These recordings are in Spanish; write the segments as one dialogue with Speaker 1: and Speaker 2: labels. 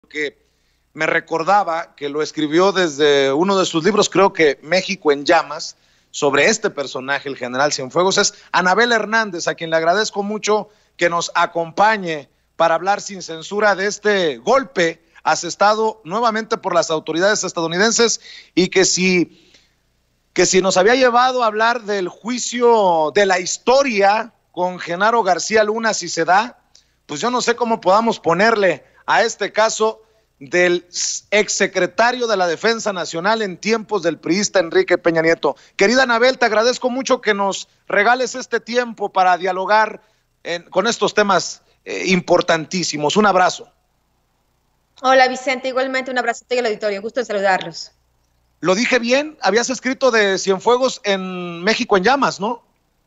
Speaker 1: que me recordaba que lo escribió desde uno de sus libros, creo que México en Llamas, sobre este personaje, el general Cienfuegos, es Anabel Hernández, a quien le agradezco mucho que nos acompañe para hablar sin censura de este golpe asestado nuevamente por las autoridades estadounidenses y que si nos había llevado a hablar del juicio de la historia con Genaro García Luna, si se da, pues yo no sé cómo podamos ponerle a este caso del exsecretario de la Defensa Nacional en tiempos del priista Enrique Peña Nieto. Querida Anabel, te agradezco mucho que nos regales este tiempo para dialogar con estos temas importantísimos. Un abrazo.
Speaker 2: Hola Vicente, igualmente un abrazo a el auditorio, gusto en saludarlos.
Speaker 1: ¿Lo dije bien? Habías escrito de Cienfuegos en México en Llamas, ¿no?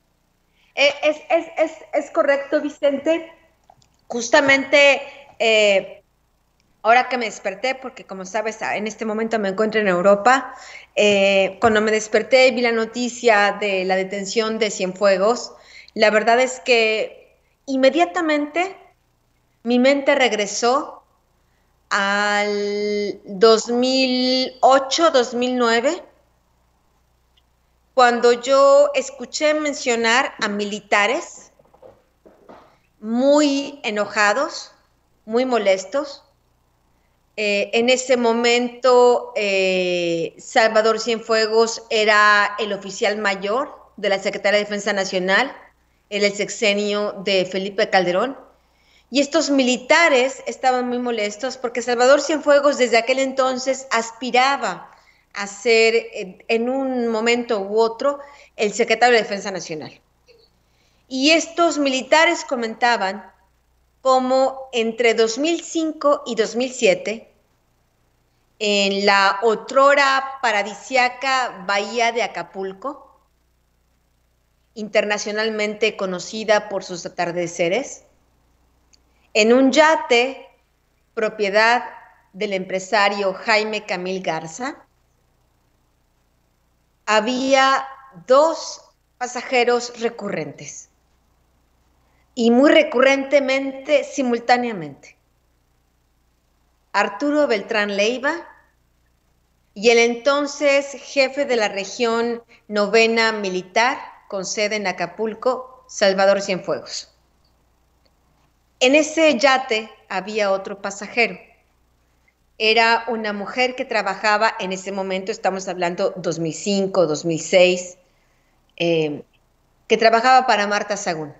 Speaker 2: Es correcto, Vicente. Justamente ahora que me desperté, porque como sabes, en este momento me encuentro en Europa, cuando me desperté y vi la noticia de la detención de Cienfuegos, la verdad es que inmediatamente mi mente regresó al 2008, 2009, cuando yo escuché mencionar a militares muy enojados, muy molestos. En ese momento, Salvador Cienfuegos era el oficial mayor de la Secretaría de Defensa Nacional, en el sexenio de Felipe Calderón. Y estos militares estaban muy molestos porque Salvador Cienfuegos desde aquel entonces aspiraba a ser en un momento u otro el secretario de Defensa Nacional. Y estos militares comentaban cómo entre 2005 y 2007, en la otrora paradisíaca bahía de Acapulco, internacionalmente conocida por sus atardeceres, en un yate propiedad del empresario Jaime Camil Garza, había dos pasajeros recurrentes y muy recurrentemente, simultáneamente. Arturo Beltrán Leiva y el entonces jefe de la región 9ª Militar, con sede en Acapulco, Salvador Cienfuegos. En ese yate había otro pasajero. Era una mujer que trabajaba en ese momento, estamos hablando 2005, 2006, que trabajaba para Marta Sagún.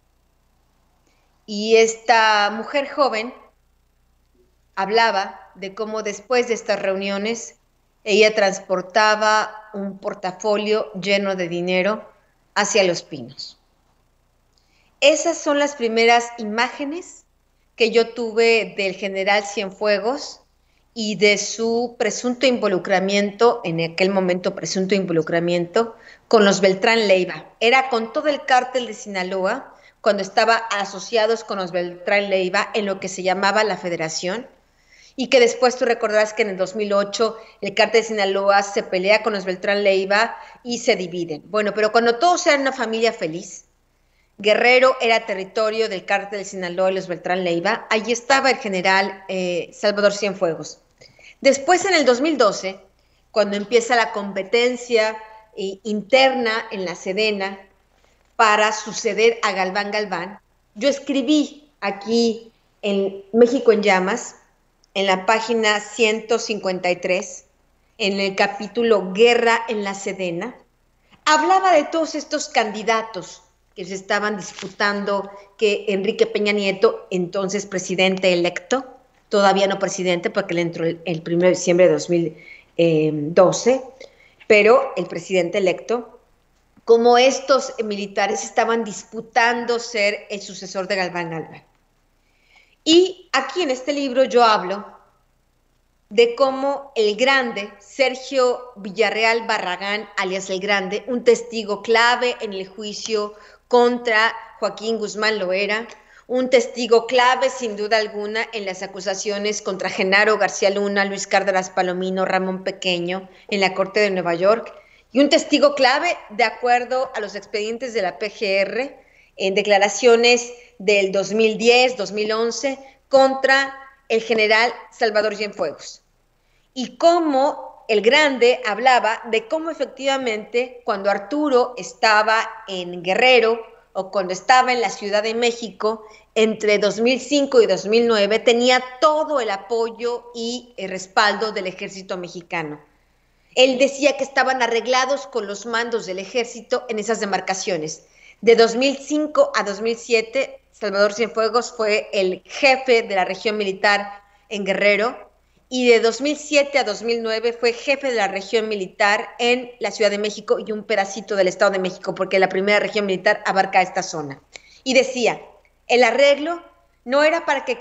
Speaker 2: Y esta mujer joven hablaba de cómo después de estas reuniones ella transportaba un portafolio lleno de dinero hacia Los Pinos. Esas son las primeras imágenes que yo tuve del general Cienfuegos y de su presunto involucramiento, en aquel momento presunto involucramiento, con los Beltrán Leiva. Era con todo el cártel de Sinaloa, cuando estaba asociados con los Beltrán Leiva en lo que se llamaba la Federación, y que después tú recordarás que en el 2008 el cártel de Sinaloa se pelea con los Beltrán Leiva y se dividen. Bueno, pero cuando todos eran una familia feliz, Guerrero era territorio del cártel de Sinaloa y los Beltrán Leiva, allí estaba el general Salvador Cienfuegos. Después, en el 2012, cuando empieza la competencia interna en la Sedena para suceder a Galván Galván, yo escribí aquí en México en Llamas, en la página 153, en el capítulo Guerra en la Sedena, hablaba de todos estos candidatos que se estaban disputando, que Enrique Peña Nieto, entonces presidente electo, todavía no presidente porque él entró el 1 de diciembre de 2012, pero el presidente electo, como estos militares estaban disputando ser el sucesor de Galván Galván. Y aquí en este libro yo hablo de cómo el grande, Sergio Villarreal Barragán, alias el Grande, un testigo clave en el juicio contra Joaquín Guzmán Loera, un testigo clave sin duda alguna en las acusaciones contra Genaro García Luna, Luis Cárdenas Palomino, Ramón Pequeño en la Corte de Nueva York, y un testigo clave de acuerdo a los expedientes de la PGR en declaraciones del 2010, 2011 contra el general Salvador Cienfuegos. Y cómo el Grande hablaba de cómo efectivamente cuando Arturo estaba en Guerrero o cuando estaba en la Ciudad de México entre 2005 y 2009 tenía todo el apoyo y el respaldo del ejército mexicano. Él decía que estaban arreglados con los mandos del ejército en esas demarcaciones. De 2005 a 2007, Salvador Cienfuegos fue el jefe de la región militar en Guerrero, y de 2007 a 2009 fue jefe de la región militar en la Ciudad de México y un pedacito del Estado de México, porque la primera región militar abarca esta zona. Y decía, el arreglo no era para que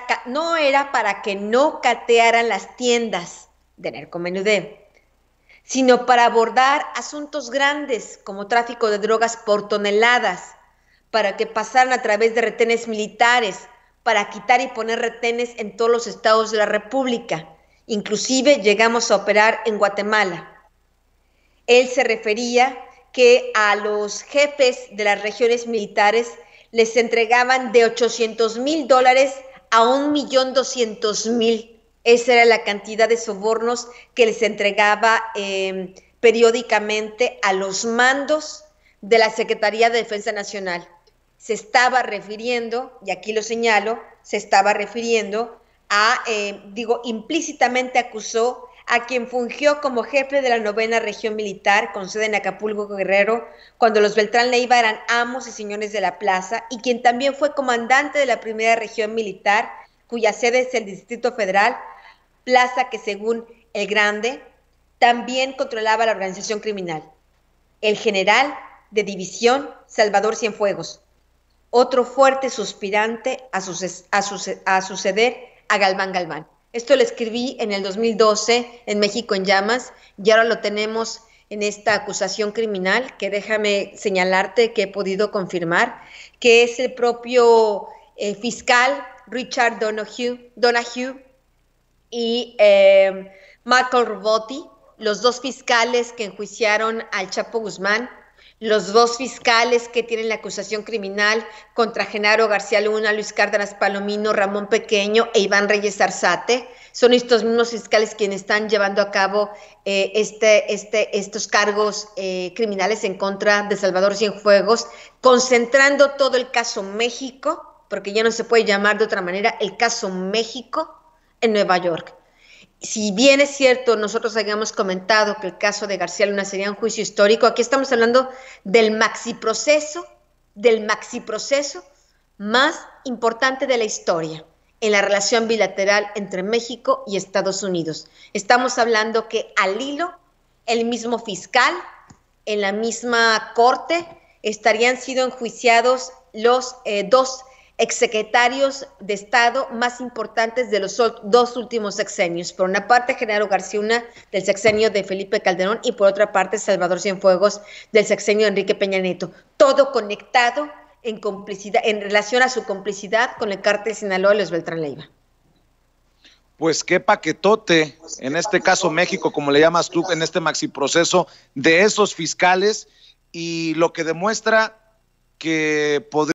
Speaker 2: no catearan las tiendas de narcomenudeo, sino para abordar asuntos grandes como tráfico de drogas por toneladas, para que pasaran a través de retenes militares, para quitar y poner retenes en todos los estados de la República. Inclusive llegamos a operar en Guatemala. Él se refería que a los jefes de las regiones militares les entregaban de $800,000 a $1,200,000. Esa era la cantidad de sobornos que les entregaba periódicamente a los mandos de la Secretaría de Defensa Nacional. Se estaba refiriendo, y aquí lo señalo, se estaba refiriendo a, implícitamente acusó a quien fungió como jefe de la 9ª Región Militar, con sede en Acapulco, Guerrero, cuando los Beltrán Leiva eran amos y señores de la plaza, y quien también fue comandante de la 1ª Región Militar, cuya sede es el Distrito Federal, plaza que según el Grande también controlaba la organización criminal. El general de división Salvador Cienfuegos, otro fuerte suspirante a suceder a Galván Galván. Esto lo escribí en el 2012 en México en Llamas, y ahora lo tenemos en esta acusación criminal que déjame señalarte que he podido confirmar, que es el propio fiscal Richard Donahue y Michael Robotti, los dos fiscales que enjuiciaron al Chapo Guzmán, los dos fiscales que tienen la acusación criminal contra Genaro García Luna, Luis Cárdenas Palomino, Ramón Pequeño e Iván Reyes Arzate. Son estos mismos fiscales quienes están llevando a cabo estos cargos criminales en contra de Salvador Cienfuegos, concentrando todo el caso México, porque ya no se puede llamar de otra manera, el caso México en Nueva York. Si bien es cierto, nosotros habíamos comentado que el caso de García Luna sería un juicio histórico, aquí estamos hablando del maxiproceso más importante de la historia en la relación bilateral entre México y Estados Unidos. Estamos hablando que al hilo, el mismo fiscal, en la misma corte, estarían siendo enjuiciados los dos exsecretarios de Estado más importantes de los dos últimos sexenios. Por una parte, Genaro García Luna, del sexenio de Felipe Calderón, y por otra parte, Salvador Cienfuegos, del sexenio de Enrique Peña Nieto. Todo conectado en complicidad, en relación a su complicidad con el cártel Sinaloa y los Beltrán Leiva.
Speaker 1: Pues qué paquetote, en este caso México, como le llamas tú, en este maxiproceso de esos fiscales, y lo que demuestra que podría